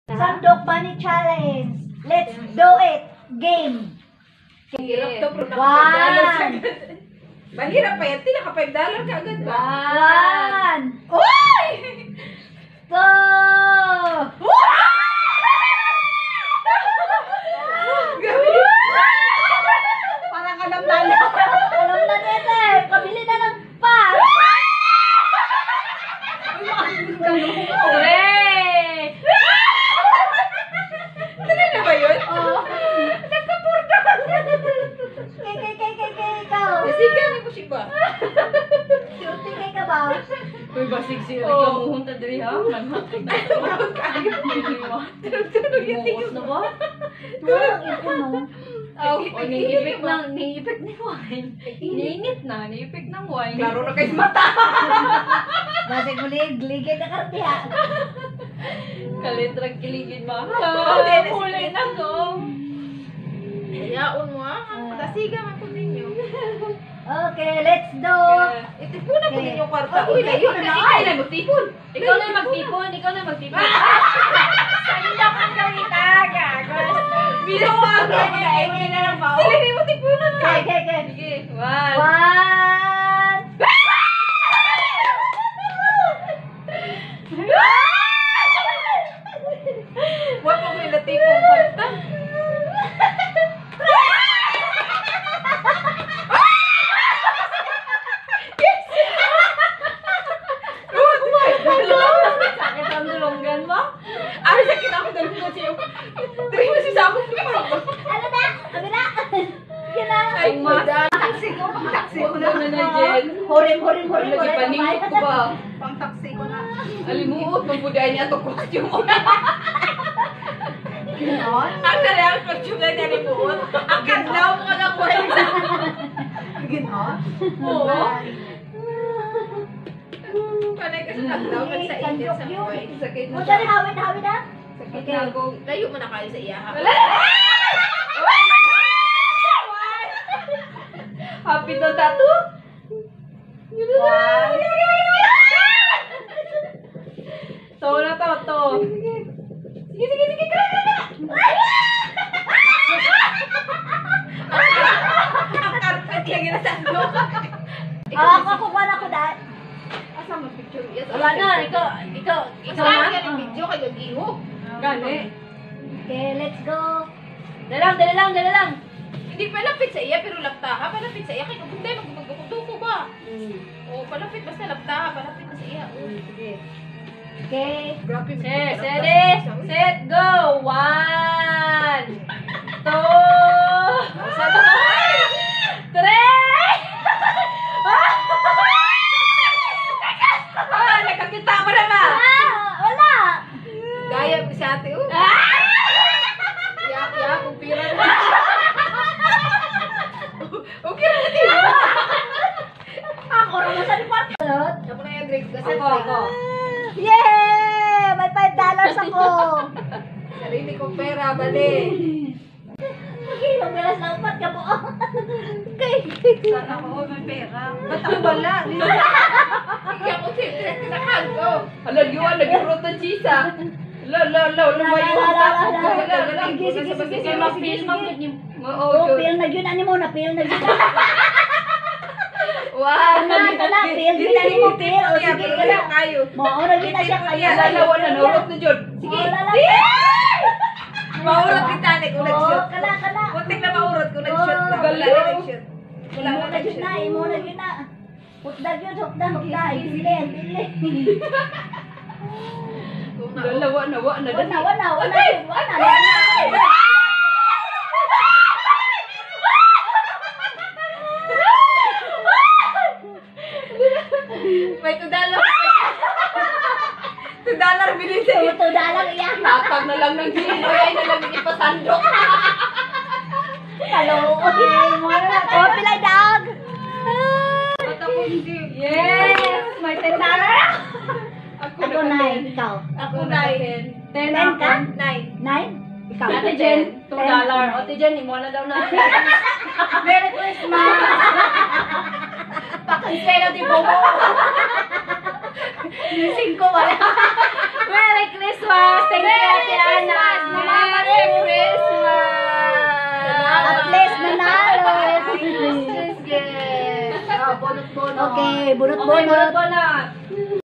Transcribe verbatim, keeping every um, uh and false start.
Sandok Bunny Challenge. Let's do it. Game. Hirap to, bro. One. Mahirap pa yan. Tinaka five dollars ka agad ba? One. Uy! Two. Gabi! Parang alam na na. Alam na nito eh. Kabili na ng pass. Hooray! Tuloy na ba yun? Oo. Nagkapurda! Kay, kay, kay, kay, kay, ikaw. Nasiga ni mo siya ba? Surti kay ka ba? Uy, basig siya. Oo. Ikamuhunta diri ha? Naghatid na ito. Tulog kayo. Tulog yung tingin. na ba? Tulong ito no. Oh, O, niipik na, niipik ni wine. Niingit na, niipik ng wine. Klaro na kayo mata. Basig mo ligid na kartiya. Kalitrag kiligid ba? Oo, Dennis. Kulay na ko. Yaon mo ah. Nasiga man po ninyo. Okay, let's do. Itipon na po Okay. ninyo kwarta. Oh, Uy, tipon layo na na. na. Ikay na mo tipon. Ikaw na magtipon, ikaw na magtipon. Sandok ang gawita, gagos. Binuwag ka niya. Hindi na lang ba? Sila ni mo tipunan ka. Okay, okay, okay. Sige, one. One. What mo ko yung natipong kwarta? Sakit ang dulonggan mo? Ay, sakit ako dahil mo siya. Dali mo si Sabong ko pa. Ano na? Ano na? Sige na. Ay, mas. taxi ko, pang taxi ko Huwag na. na na, Jen. Horim, horim, horim. Lagi paningot ko ba? Pang taxi ko na. Alimuot, magbuday niya ito costume mo. Ganon. Ang dali ang costume na niya limuot. Ang kadlaw mo ka na po. Ganon. Oo. Panay ka sa kadlaw, pag sa init sa buhay. Sakit na Mo siya. dali hawid, hawid ha. Sakit na ako. Layo mo na kayo sa iya. ha? Happy to tattoo? One. To na to, to. Sige, sige, sige. Kaya, kaya, kaya. Ang carpet yung ginasandok. Ah, ako kukuha na ko dahil. Asa mo picture? Yes, Wala na, ikaw, ikaw, ikaw Ikaw na. na yung video kayo giho. Gani. Okay, let's go. Dala lang, dala lang, dala lang. Hindi palapit sa iya pero lapta ka. Palapit sa iya kay kubuntay magduko ba? O palapit basta lapta ka, palapit na sa iya. Sige. Okay. Grabe. Set, set, set, go! One, two, three! Ah, nakakita mo na ba? Ah, wala. Gaya mo si ate oh. Yak, yak, kupira na. Okay na natin. Ako rin sa lipat. Ako na yung drinks kasi. Ako, ako. Yay! May five dollars ako. Sarili kong pera, bali. Magilong bilas na upat ka po. Okay. Sana ako may pera. Ba't ako wala? Kaya ko siyempre tinakal ko. Hala, liwan, nag-fruit ng chisa. Lo, lo, lo, lumayo ang tapos. Wala, wala. Sige, sige, sige, Sige, ma-feel, ma-feel niyo. Oh, feel na yun. Ano mo na? Feel na yun. Wow! Kana, kana, feel yun. Ano mo? Feel. O, sige, kana. Kayo. Maura yun na siya kayo. Wala, wala, nurot na dyan. Sige. Wala, Sige! Maurot ni Tane kung Oh, nag-shoot. kana, kana. Kunting na maurot kung nag-shoot lang. Oh, Wala na nag-shoot. Wala Imo na na yun nag-shoot. na. Imo na yun na. Hukda yun. Hukda, hukda. Pili, pili. Wala, wala, wala. Wala, wala, wala. Wala, wala. May two dollar. two dollar bilhin Ito, sa'yo. ito, dalang iyan. Tapag na lang ng ginoy. Ay, na lang ipasandok. Hello. Okay, mo na. Oh, pilay dog. At ako hindi. Yes! May ten dollars. Ako Ako na nine, ikaw. Ako nine. Ten Ten ka? Nine. Nine? Ikaw. Ate Jen, two dollars. Ate Jen, imo na daw na. Merry Christmas! Pakansela di bobo. Gising ko wala. Merry Christmas! Thank you, Ate Ana. Merry Christmas! At least nanalo. Yes, yes. Okay, Okay, bunot-bunot. bunot-bunot.